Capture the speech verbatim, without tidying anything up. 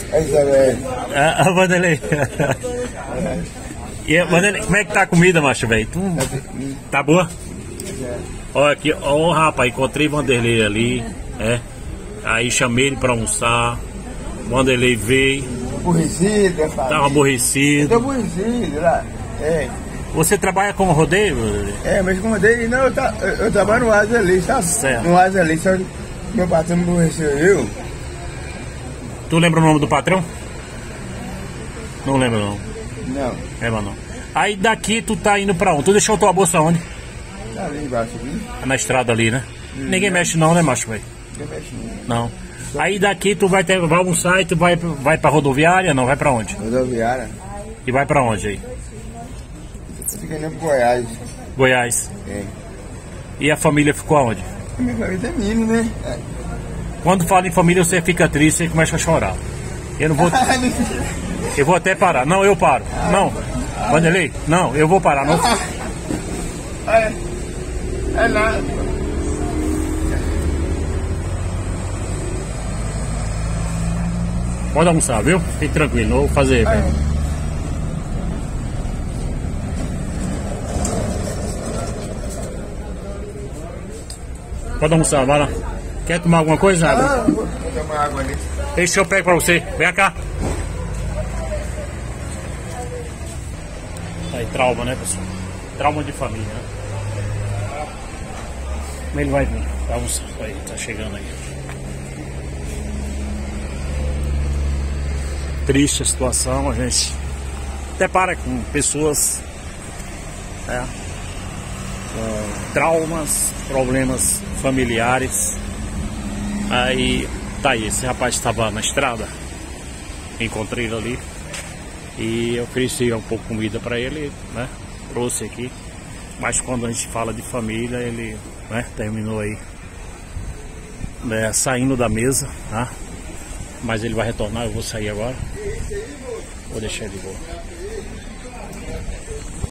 Essa velho. Ah, ah, Vanderlei. E, Vanderlei, como é que tá a comida, macho, velho? Tu... Tá boa? Olha aqui, ó, rapaz, encontrei Vanderlei ali, é. Aí chamei ele pra almoçar. Vanderlei veio. Aborrecido, é família. Tava aborrecido. Eu tô aborrecido lá. É. Você trabalha com rodeio, Vanderlei? É, mas como eu dei, não, eu, tá, eu, eu trabalho no Asa ali, sabe? Certo. No Asa ali, só que meu patrão me aborreceu eu. Tu lembra o nome do patrão? Não lembro não. Não. Lembra não. Aí daqui tu tá indo pra onde? Tu deixou tua bolsa onde? Tá ali embaixo aqui. Na estrada ali, né? Hum, Ninguém não. mexe não, né, macho, velho? Ninguém mexe não. Não. Aí daqui tu vai, ter, vai almoçar e tu vai, vai pra rodoviária? Não, vai pra onde? Rodoviária. E vai pra onde aí? Fica indo pro Goiás. Goiás. É. E a família ficou aonde? A minha família é menino, né? É. Quando fala em família você fica triste e começa a chorar. Eu não vou... eu vou até parar. Não, eu paro. Não. Vanderlei, não, eu vou parar. Não. É, é nada. Pode almoçar, viu? Fique tranquilo, não vou fazer. É. Pode almoçar, vai lá. Quer tomar alguma coisa? Água? Ah, vou tomar água ali. Deixa eu pegar pra você. Vem cá. Aí, trauma, né, pessoal? Trauma de família, né? Ele vai vir. Tá almoçando aí, tá chegando aí. Triste a situação, a gente depara com pessoas, né, com traumas, problemas familiares. Aí tá aí, esse rapaz estava na estrada, encontrei ele ali e ofereci um pouco de comida para ele, né? Trouxe aqui, mas quando a gente fala de família, ele, né, terminou aí, né, saindo da mesa, tá? Mas ele vai retornar, eu vou sair agora. Vou deixar ele boa.